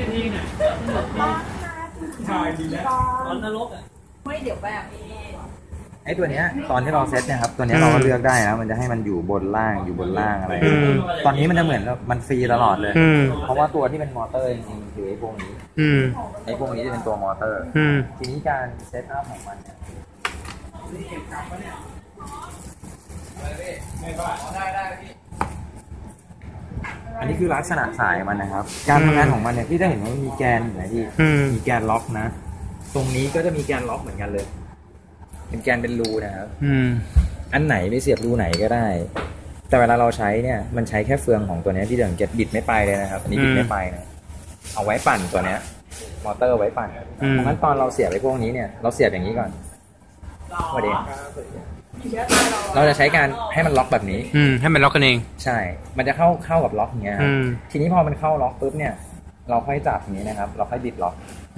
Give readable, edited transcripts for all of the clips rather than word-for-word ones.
ชายดีแล้วตอนนรกอ่ะไม่เดี๋ยวแบบไอ้ตัวเนี้ยตอนที่เราเซตเนี่ยครับตัวเนี้ยเราก็เลือกได้นะมันจะให้มันอยู่บนล่างอยู่บนล่างอะไรตอนนี้มันจะเหมือนมันฟรีตลอดเลยเพราะว่าตัวที่เป็นมอเตอร์จริงๆคือไอ้พวกนี้ไอ้พวกนี้จะเป็นตัวมอเตอร์ทีนี้การเซตอัพของมันเนี่ยอันนี้คือลักษณะสายมันนะครับการทำงานของมันเนี่ยพี่จะเห็นว่ามีแกนอยู่นะที่มีแกนล็อกนะตรงนี้ก็จะมีแกนล็อกเหมือนกันเลยเป็นแกนเป็นรูนะครับอันไหนไม่เสียบรูไหนก็ได้แต่เวลาเราใช้เนี่ยมันใช้แค่เฟืองของตัวนี้ที่เดี๋ยวเก็ตบิดไม่ไปเลยนะครับอันนี้บิดไม่ไปนะเอาไว้ปั่นตัวเนี้ยมอเตอร์ไว้ปั่นเพราะงั้นตอนเราเสียบไอ้พวกนี้เนี่ยเราเสียบอย่างนี้ก่อนประเด็นเราจะใช้การให้มันล็อกแบบนี้ให้มันล็อกกันเองใช่มันจะเข้ากับล็อกอย่างเงี้ยทีนี้พอมันเข้าล็อกปุ๊บเนี่ยเราค่อยจับอย่างนี้นะครับเราค่อยบิดล็อก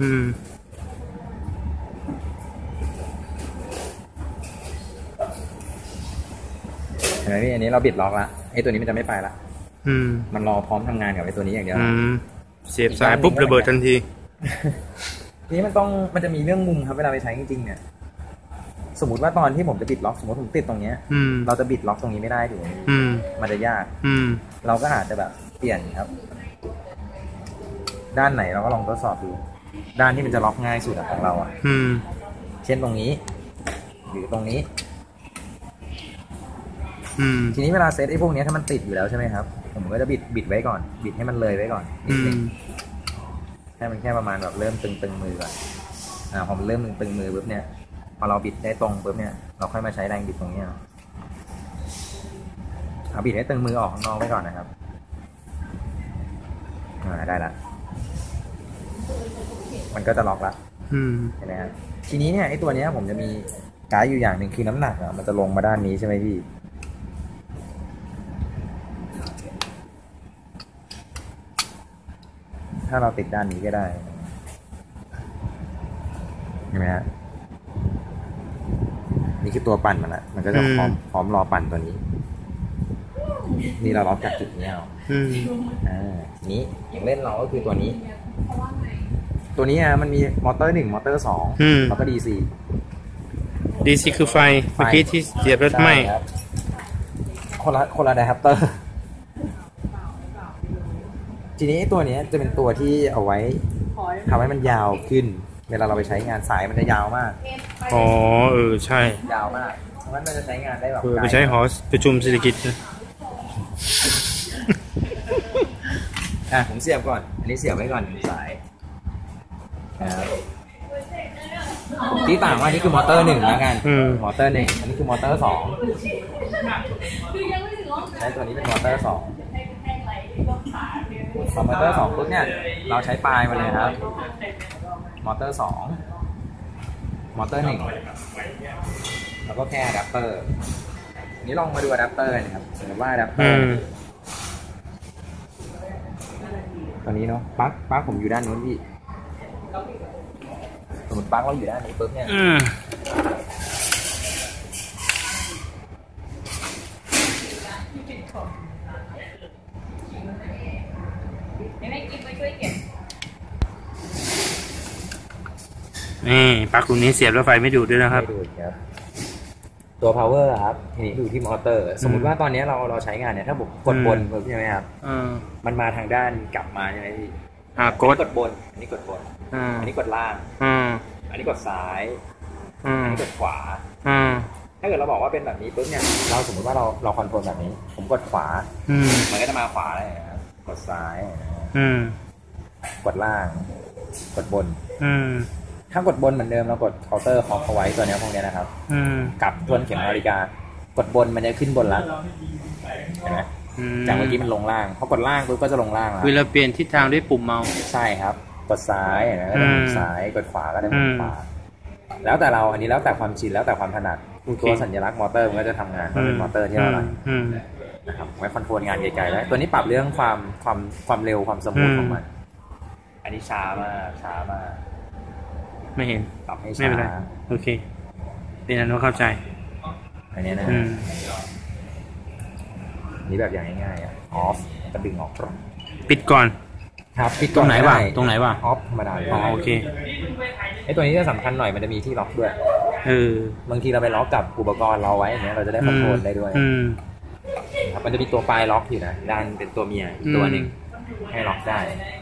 เห็นไหมพี่อันนี้เราบิดล็อกละไอ้ตัวนี้มันจะไม่ไปละมันรอพร้อมทำงานกับไอ้ตัวนี้อย่างเดียวเสียบสายปุ๊บระเบิดทันทีทีนี้มันจะมีเรื่องมุมครับเวลาไปใช้จริงๆเนี่ยสมมติว่าตอนที่ผมจะบิดล็อกสมมติผมติดตรงนี้เราจะบิดล็อกตรงนี้ไม่ได้ถูกไหมมันจะยากเราก็อาจจะแบบเปลี่ยนครับด้านไหนเราก็ลองทดสอบดูด้านที่มันจะล็อกง่ายสุดของเราเช่นตรงนี้หรือตรงนี้ทีนี้เวลาเซตไอ้พวกนี้ถ้ามันติดอยู่แล้วใช่ไหมครับผมก็จะบิดไว้ก่อนบิดให้มันเลยไว้ก่อนนิดนึงให้มันแค่ประมาณแบบเริ่มตึงมือก่อนพอมันเริ่มตึงมือปุ๊บเนี่ยพอเราบิดได้ตรงปุ๊บเนี่ยเราค่อยมาใช้แรงบิดตรงนี้เอาบิดให้ตึงมือออกข้างนอกไว้ก่อนนะครับได้ละมันก็จะล็อกละเห็นไหมครับทีนี้เนี่ยไอ้ตัวนี้ผมจะมีไกด์อยู่อย่างหนึ่งคือน้ำหนักมันจะลงมาด้านนี้ใช่ไหมพี่ถ้าเราติดด้านนี้ก็ได้เห็นไหมฮะนี่คือตัวปั่นมันละมันก็จะพร้อมรอปั่นตัวนี้นี่เราล็อกจากจุดนี้เอาทีนี้อย่างเล่นเราก็คือตัวนี้มันมีมอเตอร์1มอเตอร์2แล้วก็ DC คือไฟเมื่อกี้ที่เสียบรถไหมคนละอะแดปเตอร์ทีนี้ตัวนี้จะเป็นตัวที่เอาไว้ทำให้มันยาวขึ้นเวลาเราไปใช้งานสายมันจะยาวมากใช่ยาวมากเพราะฉะนั้นมันจะใช้งานได้แบบไปใช้หอประชุมเศรษฐกิจนะผมเสียบก่อนอันนี้เสียบไว้ก่อนสายที่ต่างว่านี่คือมอเตอร์1แล้วกันมอเตอร์1อันนี้คือมอเตอร์2ใช้ตัวนี้เป็นมอเตอร์2มอเตอร์2ปุ๊บเนี่ยเราใช้ปลายมาเลยครับมอเตอร์2มอเตอร์1แล้วก็แค่อะแดปเตอร์นี้ลองมาดูอะแดปเตอร์นะครับสมมติว่าอะแดปเตอร์ตอนนี้เนาะปลั๊กผมอยู่ด้านนู้นพี่สมมติปลั๊กเราอยู่ด้านนี้ปุ๊บเนี่ยนี่ปลั๊กตรงนี้เสียบแล้วไฟไม่ดูดด้วยนะครับตัว power ครับทีนี้ดูที่มอเตอร์สมมุติว่าตอนนี้เราใช้งานเนี่ยถ้าผมกดบนใช่ไหมครับมันมาทางด้านกลับมาใช่ไหมพี่กดบนอันนี้กดบนอันนี้กดล่างอันนี้กดซ้ายอันนี้กดขวาถ้าเกิดเราบอกว่าเป็นแบบนี้ปุ๊บเนี่ยเราสมมติว่าเราคอนโทรลแบบนี้ผมกดขวามันก็จะมาขวาเลยครับกดซ้ายกดล่างกดบนถ้ากดบนเหมือนเดิมเรากดเคาน์เตอร์ของเขาไว้ตัวนี้พวกนี้นะครับกับทวนเข็มนาฬิกากดบนมันจะขึ้นบนละเห็นไหมจากเมื่อกี้มันลงล่างพอกดล่างปุ๊บก็จะลงล่างแล้วเวลาเปลี่ยนทิศทางด้วยปุ่มเมาส์ใช่ครับกดซ้ายก็ได้ปุ่มซ้ายกดขวาก็ได้ปุ่มขวาแล้วแต่เราอันนี้แล้วแต่ความชินแล้วแต่ความถนัดตัวสัญลักษณ์มอเตอร์มันก็จะทำงานมันเป็นมอเตอร์ที่เรานะครับไว้คอนโทรลงานไกลๆได้ตัวนี้ปรับเรื่องความเร็วความสมูทของมันอันนี้ช้ามากไม่เห็นปรับให้ช้าไม่เป็นไรโอเคเป็นอันว่าเข้าใจอันนี้นะนี่แบบอย่างง่ายๆออฟจะดึงออกปิดก่อนครับปิดตรงไหนวะด้ตรงไหนวะออฟธรรมดาอ๋อโอเคไอ้ตัวนี้จะสำคัญหน่อยมันจะมีที่ล็อกด้วยอบางทีเราไปล็อกกับอุปกรณ์เราไว้อย่างเงี้ยเราจะได้คอนโทรลได้ด้วยครับมันจะมีตัวปลายล็อกอยู่นะด้านเป็นตัวเมียอีกตัวหนึ่งให้ล็อกได้